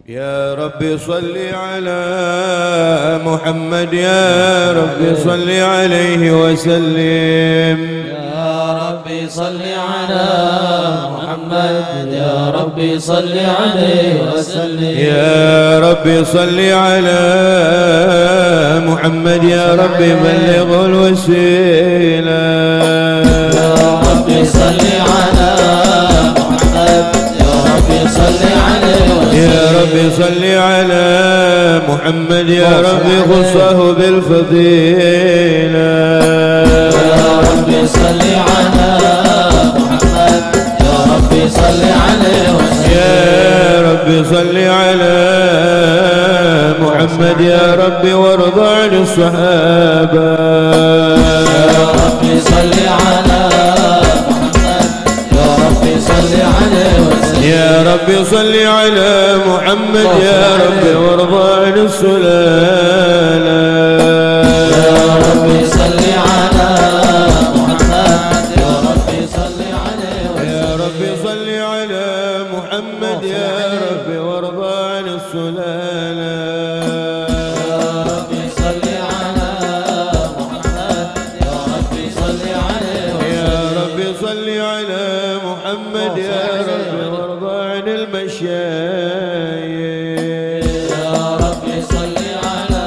يا رب صل على محمد، يا رب صل عليه وسلم. يا رب صل على محمد، يا رب صل عليه وسلم. يا رب صل على محمد، يا رب بلغ الوسيلة. يا رب صل على محمد، يا رب صل عليه وسلم. يا رب صل على محمد، يا رب خصه بالفضيلة. يا رب صل على محمد، يا رب صل عليه وسلم. يا رب صل على محمد، يا رب وارض عن الصحابة. يا رب صل على محمد، يا رب صل عليه وسلم. يا رب صل على محمد، يا رب وارض عن السلالة. يا رب صل على محمد، يا رب صل عليه وسلم. يا رب صل على محمد، يا رب وارض عن السلالة. يا رب صل على محمد، يا رب صل عليه وسلم. يا رب صل على محمد، يا رب وارض عن المشايخ. يا رب صل على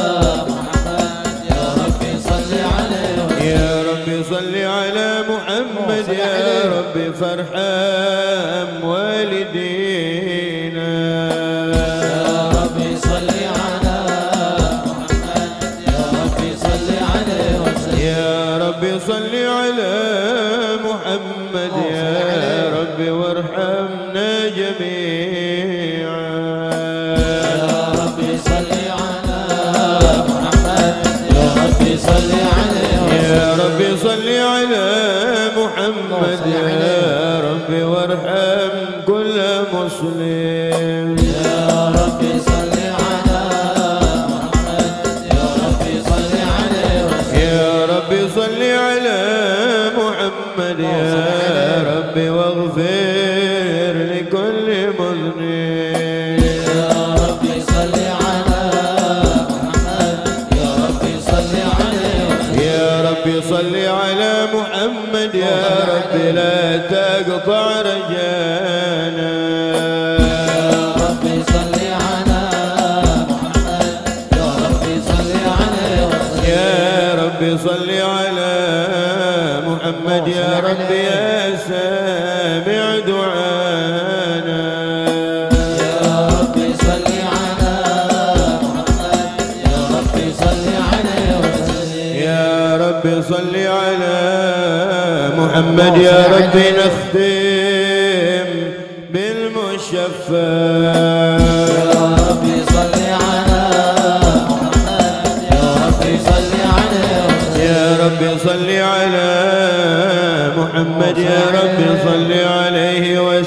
محمد، يا رب صل عليه وسلم. يا رب صل على محمد، يا رب فارحم والدينا. يا رب صل على محمد، يا رب صل عليه وسلم. يا رب صل على محمد، يا رب وارحمنا جميعا. يا رب صل على محمد، يا رب صل عليه وسلم. يا رب صل على محمد، يا رب وارحم كل مسلم. يا رب صل على محمد، يا رب صل عليه وسلم. يا رب صل على محمد، يا رب واغفر لكل مذنب. يا رب صل على محمد، يا رب صل عليه وسلم. يا رب صل على محمد، يا رب لا تقطع رجانا. يا رب صل على محمد، يا رب صل عليه وسلم. يا رب صل على محمد، يا رب يا سامع دعانا. يا رب صل على محمد، يا رب صل عليه وسلم. يا رب صل على محمد، يا رب نختم بالمشفى. يا رب صل على محمد، يا رب صل عليه وسلم. يا رب صل على محمد، يا رب صل عليه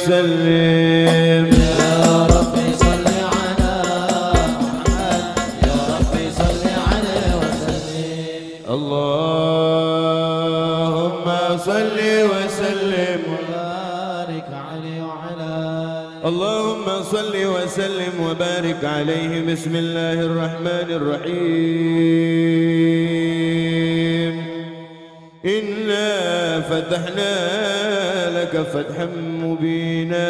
وسلم. يا رب صل على محمد، يا رب صل عليه وسلم. اللهم صل وسلم، وبارك عليه وعلى اللهم صل وسلم وبارك عليه. بسم الله الرحمن الرحيم. إنا فتحنا لك فتحا مبينا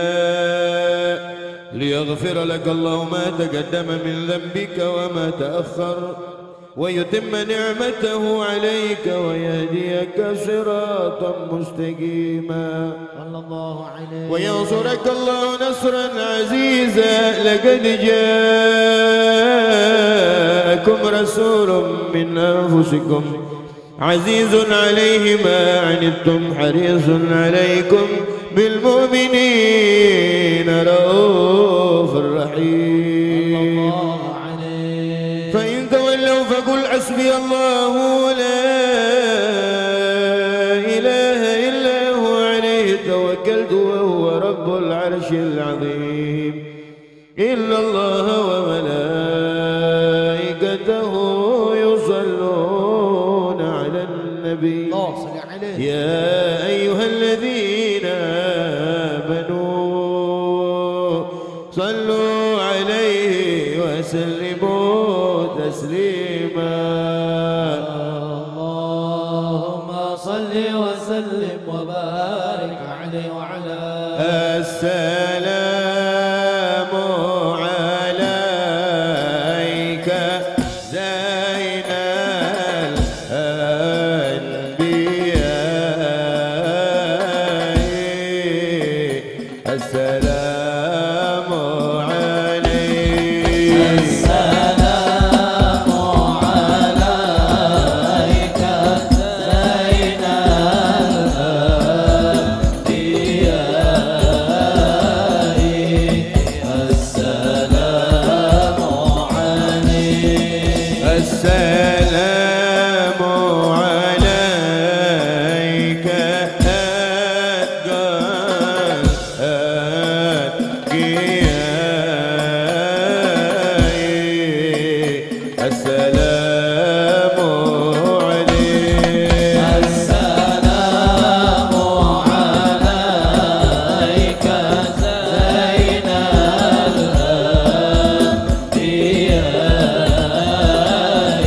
ليغفر لك الله ما تقدم من ذنبك وما تأخر ويتم نعمته عليك ويهديك صراطا مستقيما صلى الله عليه وينصرك الله نصرا عزيزا. لقد جاءكم رسول من أنفسكم عزيز عليه ما عنتم حريص عليكم بالمؤمنين رؤوف رحيم. فإن تولوا فقل حسبي الله لا إله إلا هو عليه توكلت وهو رب العرش العظيم. إن الله وملائكته يصلون على النبي يا أيها الذين آمنوا صلوا صلوا عليه وسلموا تسليما. اللهم صل وسلم وبارك عليه وعلى السلام عليك زين الأنبياء. السلام عليك. السلام عليك زين الأنبياء. السلام عليك. السلام عليك أتقى السلام عليك. السلام عليك زين الأنبياء.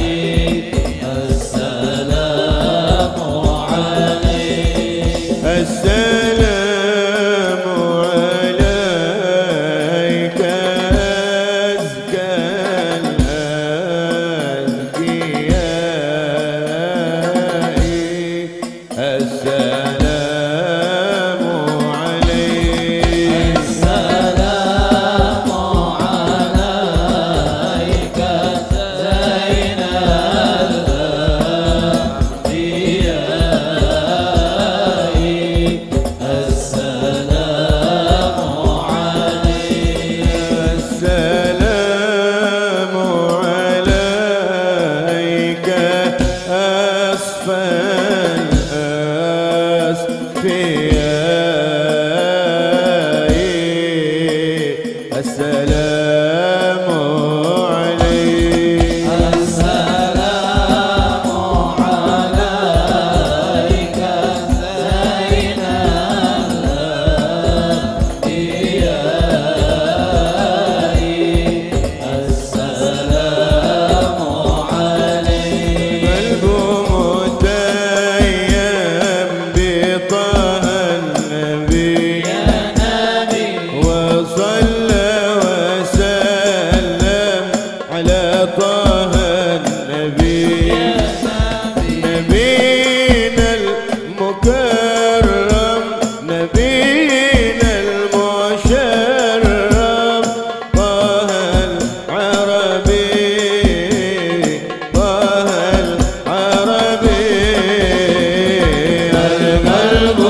السلام عليك. السلام عليك أزكى الأنبياء. السلام عليك. السلام عليك زين الأنبياء. السلام عليك. السلام عليك أصفى الأصفياء. السلام عليك. السلام عليك زين الأنبياء. السلام عليك. قلب متيم بطه النبي يا نبي وصلى وسلم على طه النبي. يا نبي نبينا المكرم نبينا المشرف طه العربي طه العربي. القلب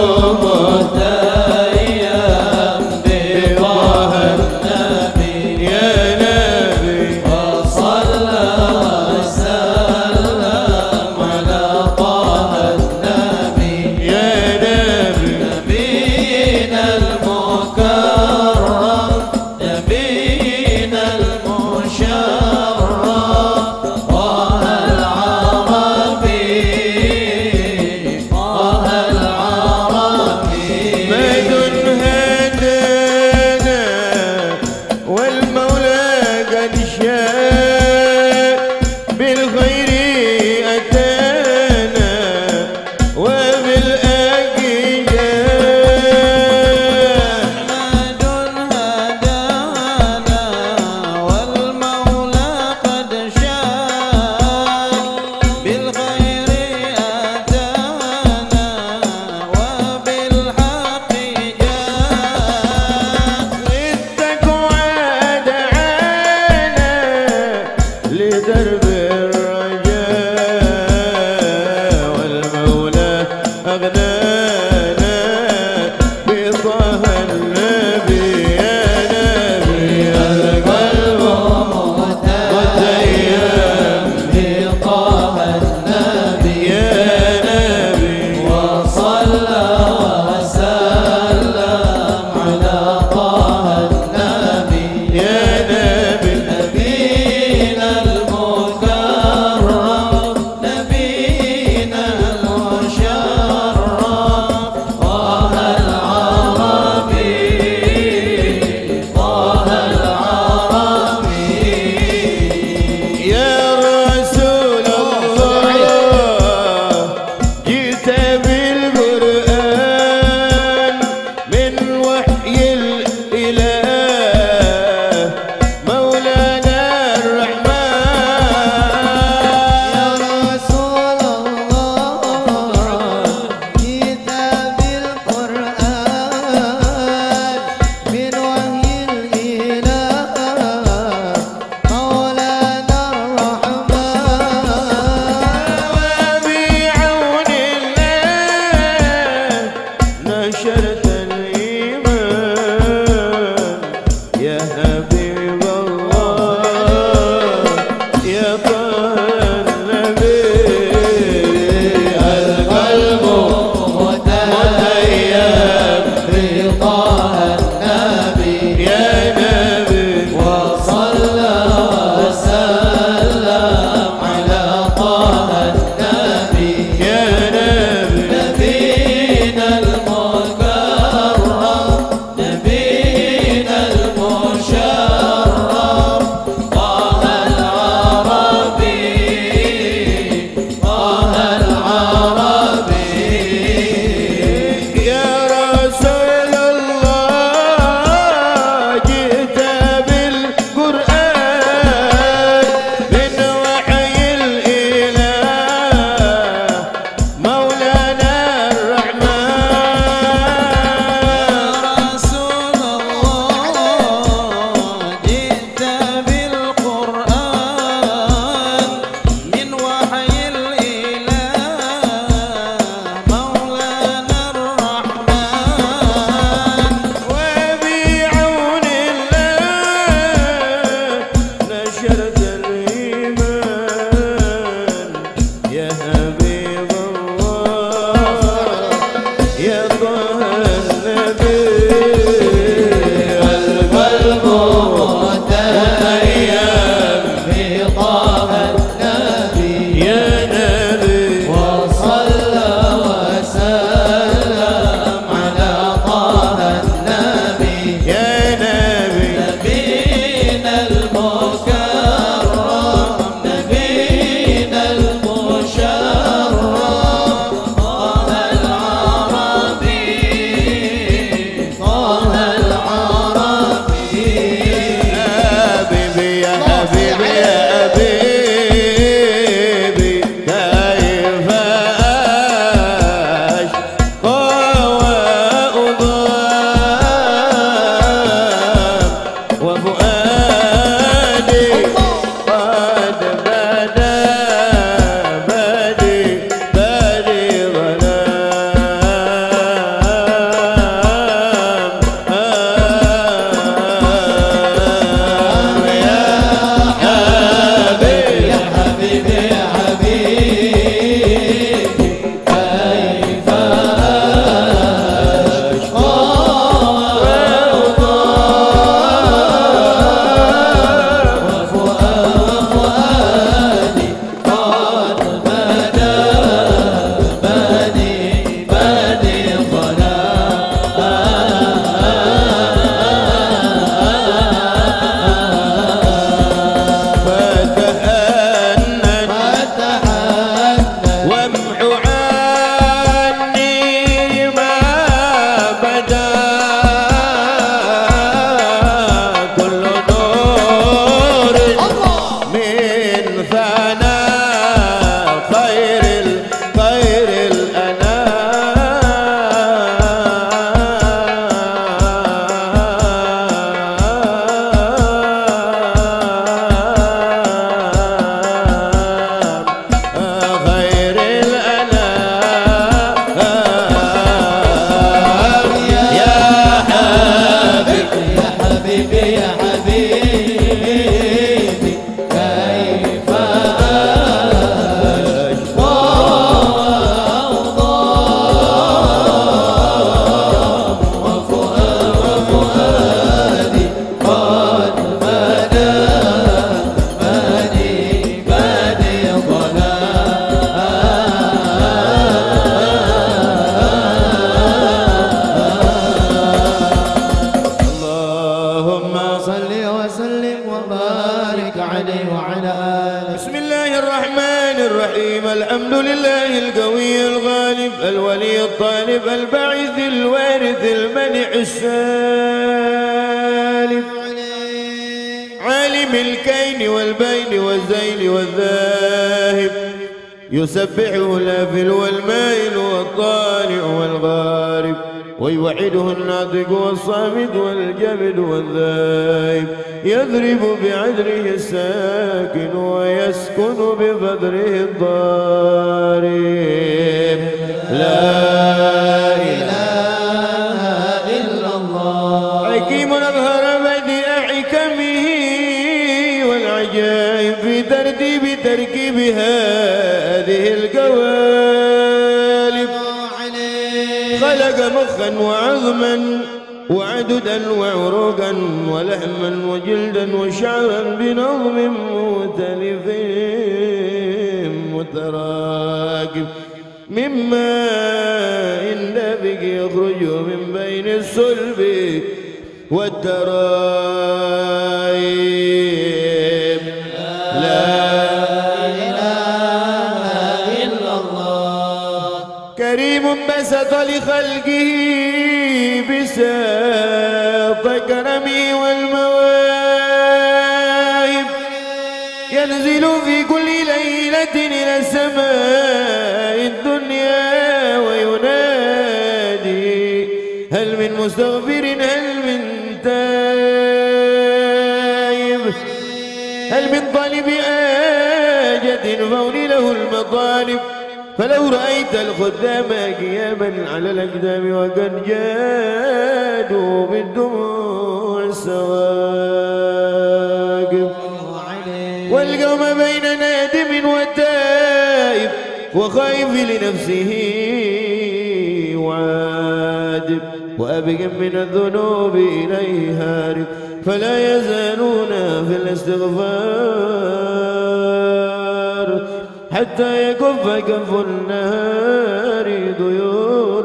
متيم بطه النبي يا نبي وصلى وسلم على طه النبي. يا نبي نبينا المكرم نبينا المشرف طه العربي طه العربي. مد هدانا والمولى قد شاء بالخير أتانا وبالأجل جاء. أحمد هدانا والمولى قد شاء بالخير أتانا وبالحق جاء. ردك وعاد حبيب الله يا طه النبي القلب متيم بطه النبي يا نبي وصلى وسلم على طه النبي يا نبي نبينا المكرم نبينا المشرف طه العربي طه العربي يا رسول الله جئت بالقرآن من وحي الإله مولانا الرحمن رسول الله جئت بالقرآن من وحي الإله مولانا الرحمن وبعون الله نشرت الإيمان يا حبيب الله يا طه النبي القلب متيم بطه النبي يا نبي وصلى وسلم على طه النبي يا نبي نبينا المكرم نبينا المشرف طه العربي طه العربي حبيبي يا حبيبي يا حبيبي كيف أشقى وأضام وفؤادي قد بدا بدي ظلام يا حبيبي يا حبيبي كيف أشقى وفؤادي قد بدا بدي ظلام فتهنن وامحو عني ما بدا كل نور من ثناء خير الأنام خير الأنام يا حبيبي يا حبيبي يا حبيبي كيف أشقى وفؤادي قد بدا بدي اللهم صل وسلم وبارك عليه وعلى آله بسم الله الرحمن الرحيم الحمد لله القوي الغالب الولي الطالب الباعث الوارث المنع السالم عالم الكين والبين والزين والذاهب يسبحه الافل والمائل والطالع والغارب ويوحده الناطق والصامت والجبد والذائب يضرب بعذره الساكن ويسكن بقدره الضارب لا إله إلا الله حكيم أظهر بديع حكم آياته والعجائب في تركيب هذه القوالب. خلق مخا وعظما وعددا وعروقا ولحما وجلدا وشعرا بنظم مختلف متراكب من ماء دافق يخرج من بين الصلب والترايب. لا إله إلا الله. كريم بسط لخلقه بساط كرمه والمواهب ينزل في كل ليلة إلى السماء الدنيا وينادي هل من مستغفر هل من تائب هل من طالب آجة فأولي له المطالب. فلو رأيت الخدام قياما على الأقدام وقد جادوا بالدموع السواقب والقوم بين نادم وتائب وخائف لنفسه وعادب وأبق من الذنوب إليه هارب فلا يزالون في الاستغفار حتى يكف كف النهار ديون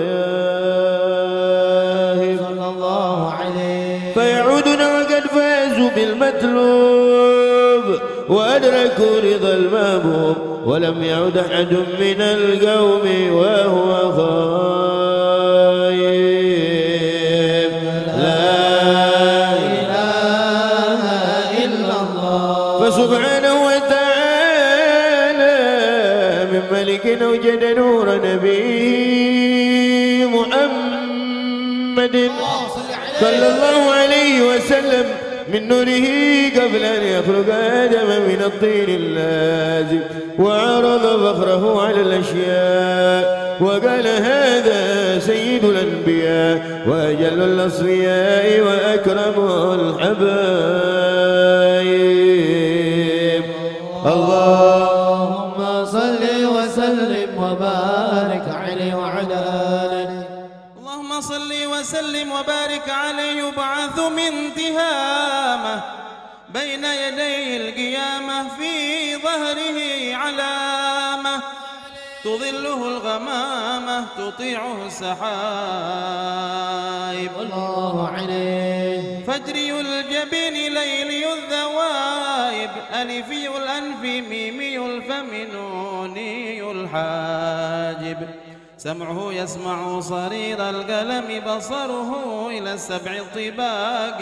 الغياهب صلى الله عليه. فيعودون وقد فازوا بالمطلوب وأدركوا رضا المحبوب ولم يعد أحد من القوم وهو خايب. لا إله إلا الله. فسبحانه ملك أوجد نور نبي محمد صلى الله عليه وسلم من نوره قبل أن يخلق آدم من الطين اللازم وعرض فخره على الأشياء وقال هذا سيد الأنبياء وأجل الأصفياء وأكرم الحبايب. اللهم صل وسلم وبارك عليه وعلى آله. اللهم صل وسلم وبارك عليه يبعث من تهامه بين يدي القيامة في ظهره علامة تظله الغمامة تطيعه السحائب. الله عليه. فجري الجبين ليلي الذوائب ألفي الأنف ميمي الفم نوني الحاجب سمعه يسمع صرير القلم بصره إلى السبع الطباق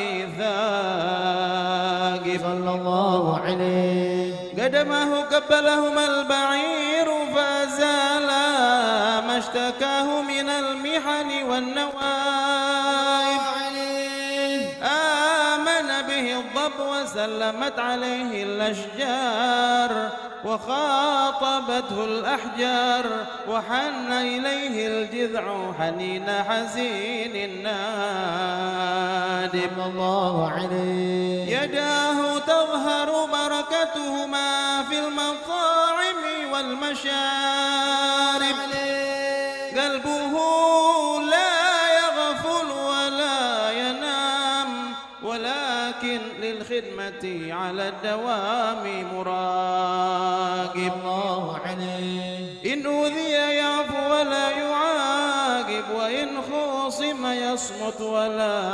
ثاقب. صلى الله عليه. قدمه قبلهما البعير فازالا ما اشتكاه من المحن والنوائب. آمن به الضب وسلمت عليه الأشجار وخاطبته الأحجار وحن إليه الجذع حنين حزين نادم. الله عليه. يداه تظهر بركتهما في المطاعم والمشارب قلبه لا يغفل ولا ينام ولكن للخدمة على الدوام مراقب. الله عليه. إن أوذي يعفو ولا يعاقب وإن خصم يصمت ولا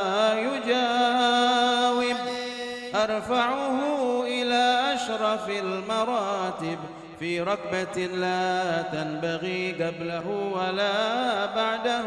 يجاوب أرفعه إلى أشرف المراتب في ركبة لا تنبغي قبله ولا بعده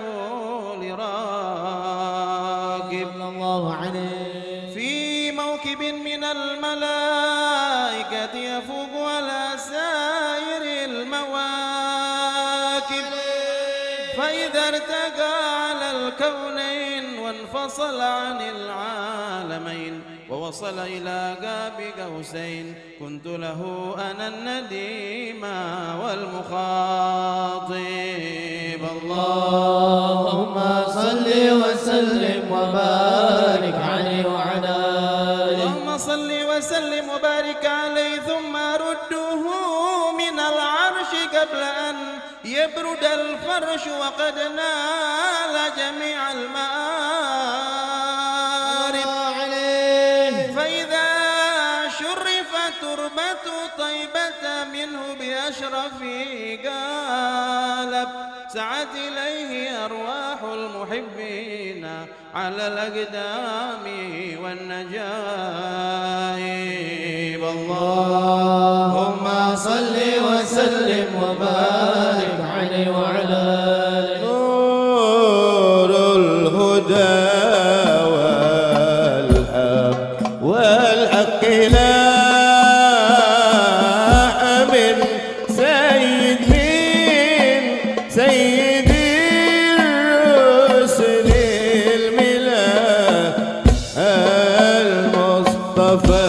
لراكب. الله عليه. في موكب من الملائكة يفوق على سائر المواكب فإذا ارتقى على الكونين وانفصل عن العالمين ووصل إلى قاب قوسين كنت له أنا النديم والمخاطب. اللهم صل وسلم وبارك عليه وعلى آله. اللهم صل وسلم وبارك عليه ثم رده من العرش قبل أن يبرد الفرش وقد نال جميع المآرب فإذا شرف تربة طيبة منه بأشرف قالب سعت إليه أرواح المحبين على الأقدام والنجائب. اللهم صل وسلم وبارك عليه وعلى آله. نور الهدى والحق لاح من سيد الرسل الملاح المصطفى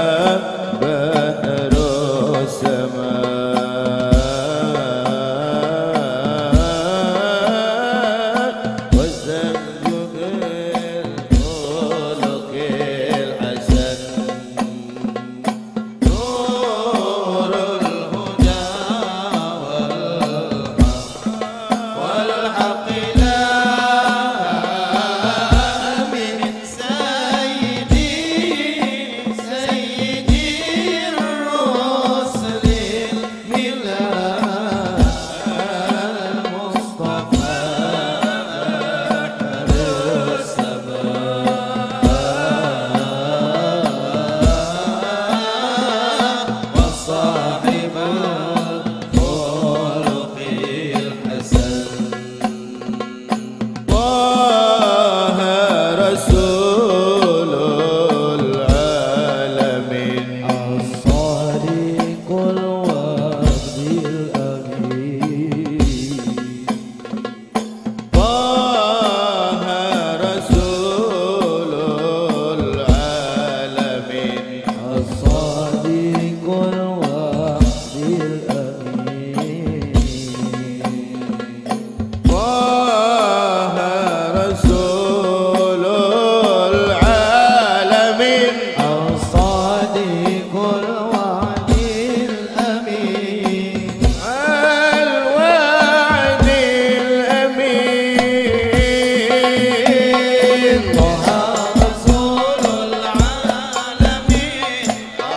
بحر السماء والزمجد الخلق الحسن. نور الهدى والحق لاح من سيد الرسل الملاح المصطفى بحر السماء وصاحب الخلق الحسن. طه رسول العالمين الصادق الوعد الأمين. طه رسول العالمين الصادق الوعد الأمين. طه رسول العالمين الصادق الوعد الأمين. الوعد الأمين طه رسول العالمين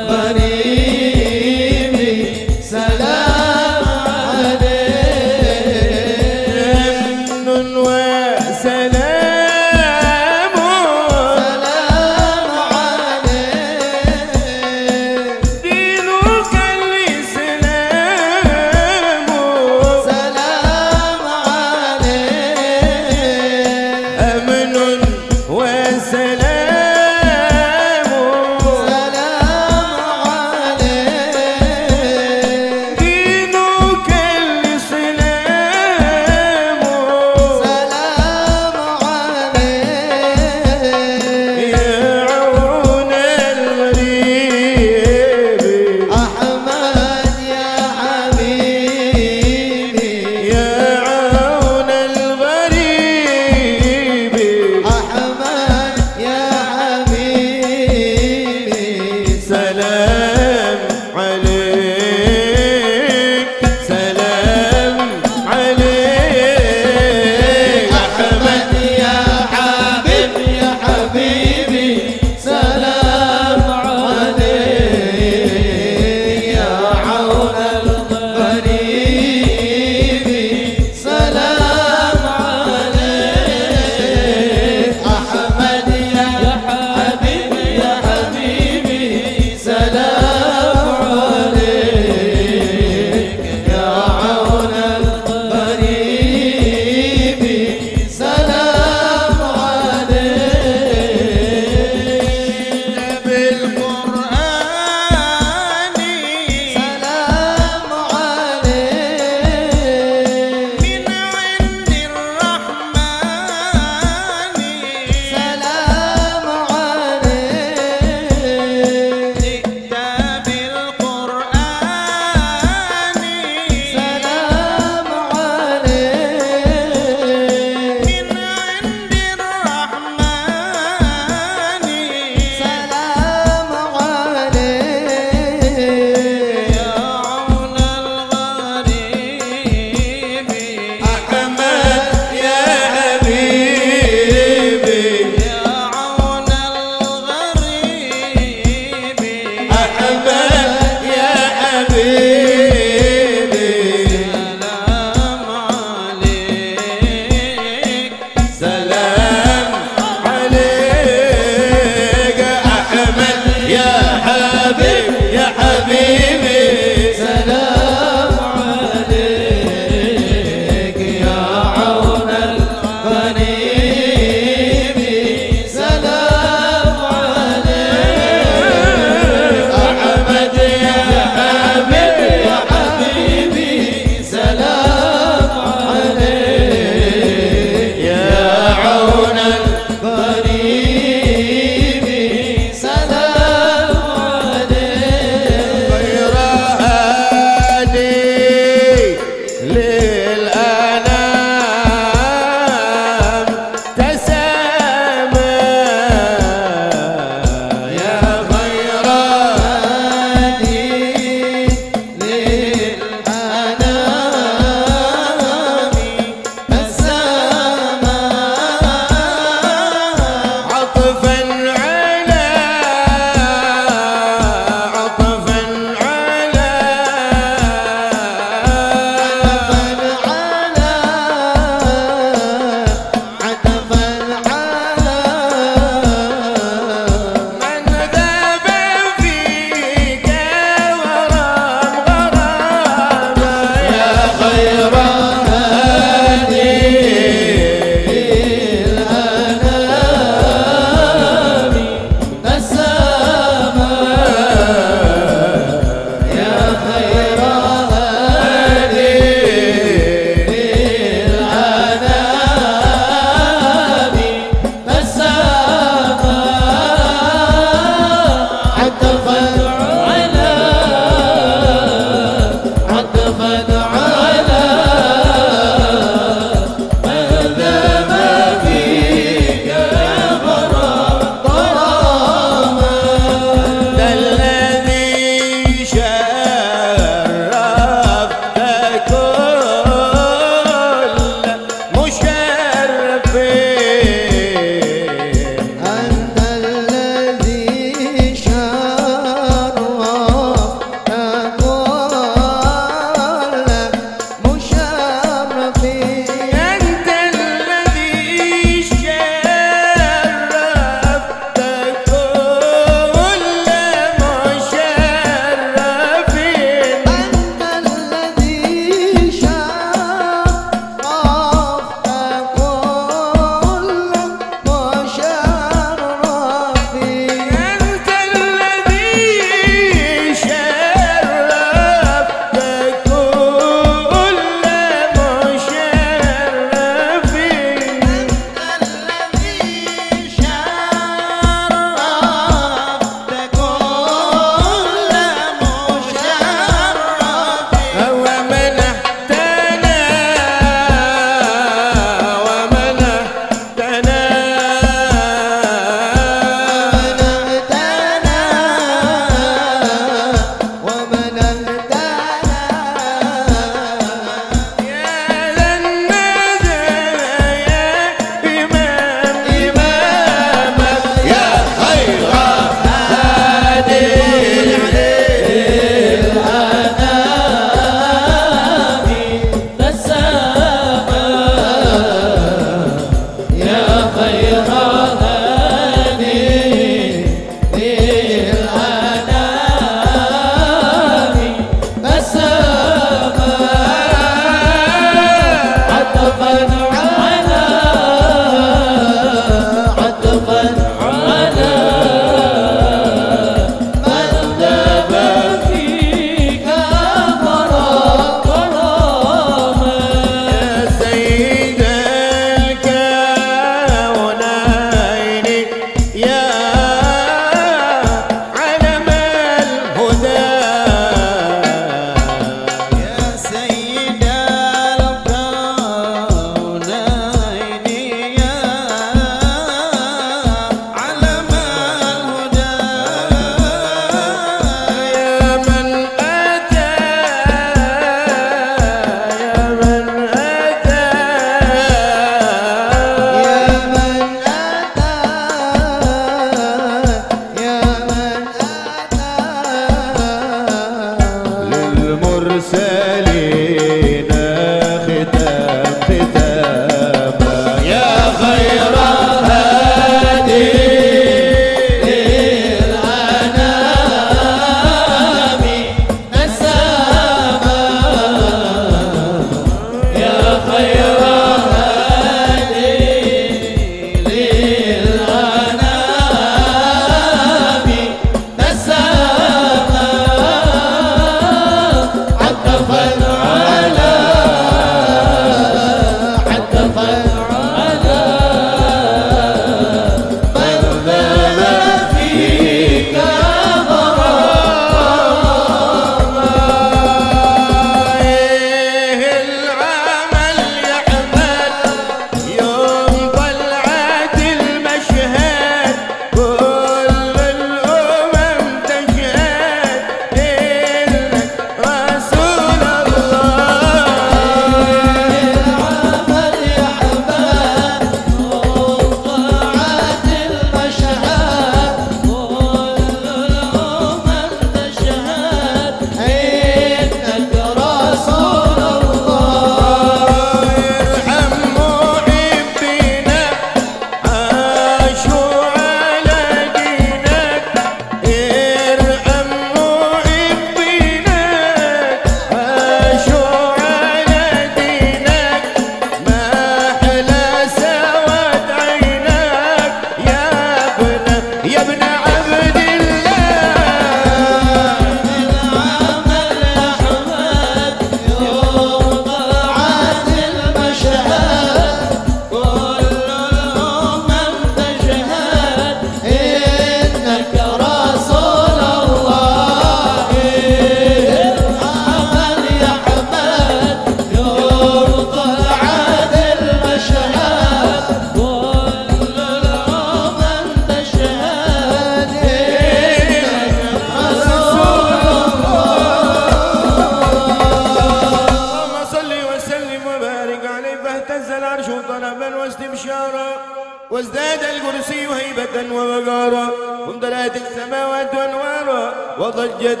واهتز العرش طلبا واستبشارا وازداد الكرسي هيبة ووقارا وامتلأت السماوات أنوارا وضجت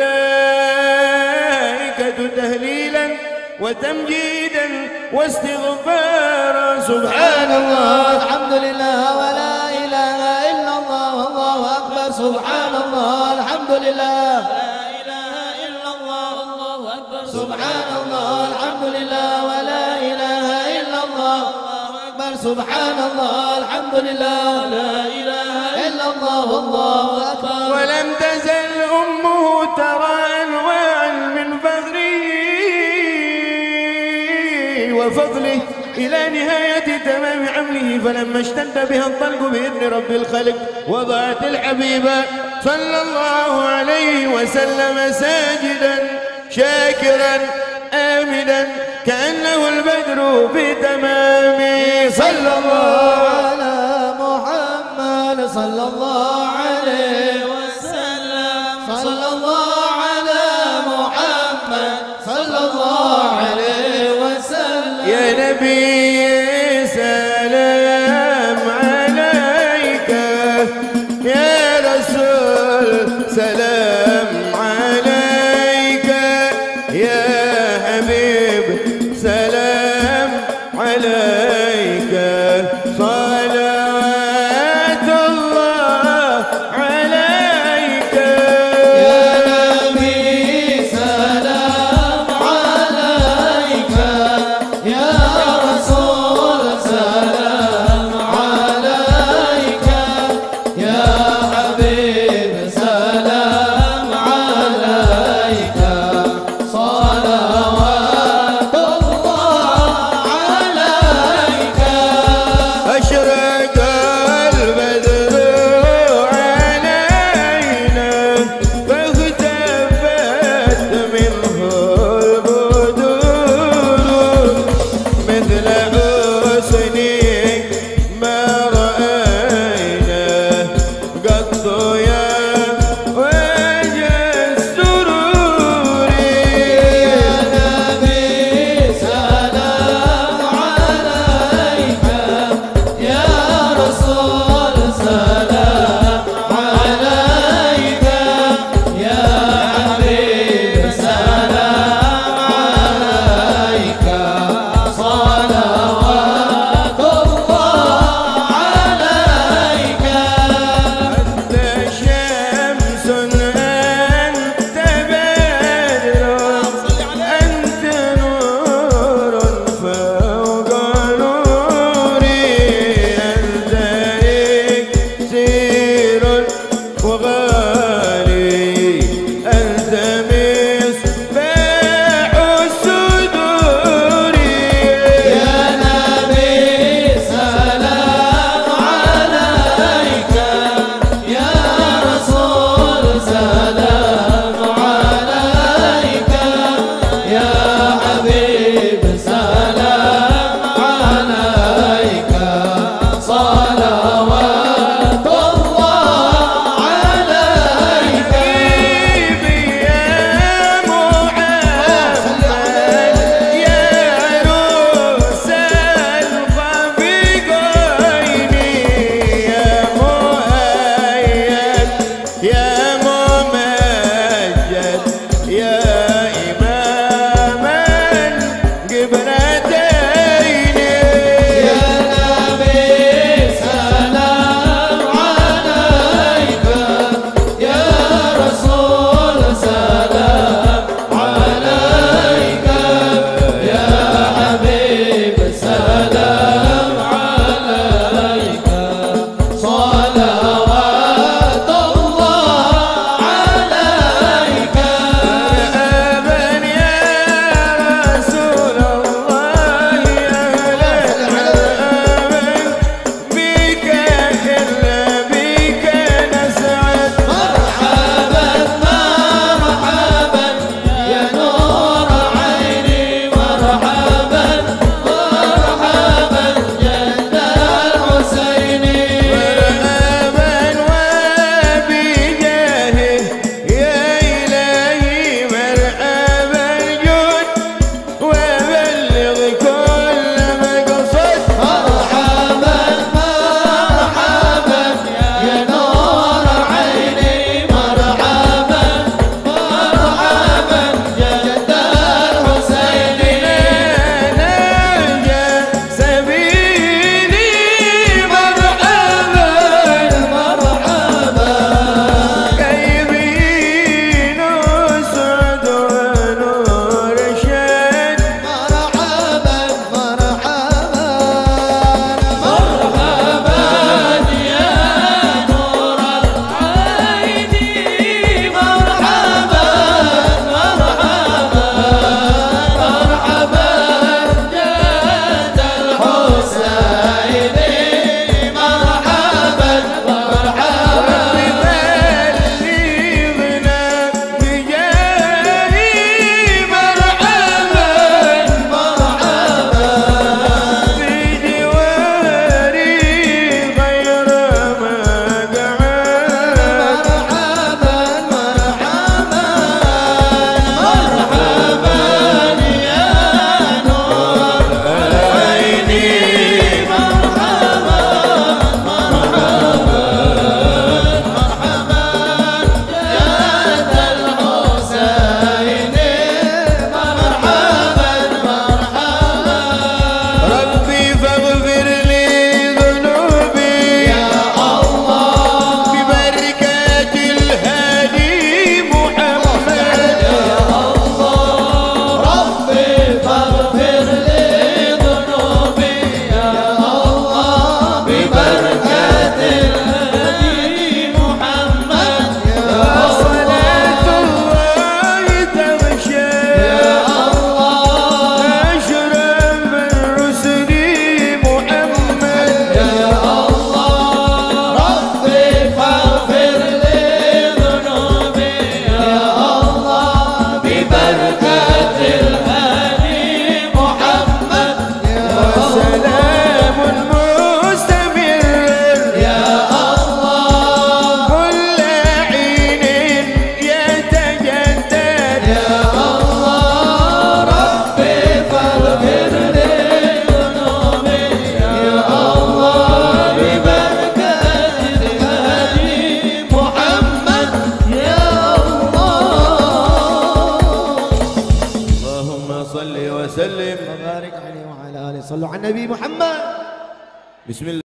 الملائكة تهليلا وتمجيدا واستغفارا. سبحان الله الحمد لله ولا إله إلا الله والله أكبر. سبحان الله الحمد لله لا إله إلا الله الله أكبر. سبحان الله الحمد لله ولا إله إلا الله الله أكبر. سبحان الله الحمد لله لا إله إلا الله والله أكبر. ولم تزل أمه ترى أنواعا من فخره وفضله إلى نهاية تمام عمله، فلما اشتد بها الطلق بإذن رب الخلق وضعت الحبيبة صلى الله عليه وسلم ساجدا شاكرا آمنا كأنه البدر في تمامه. صلى الله على محمد صلى الله عليه وسلم. صلى الله على محمد صلى الله عليه وسلم. يا نبي سلام عليك، يا رسول سلام عليك، يا حبيب سلام عليك، صلوات الله عليك. يا نبي سلام عليك، يا رسول سلام عليك، يا حبيب سلام عليك، صلوات الله عليك. وسلم وبارك عليه وعلى آله. صلوا على النبي محمد. بسم الله.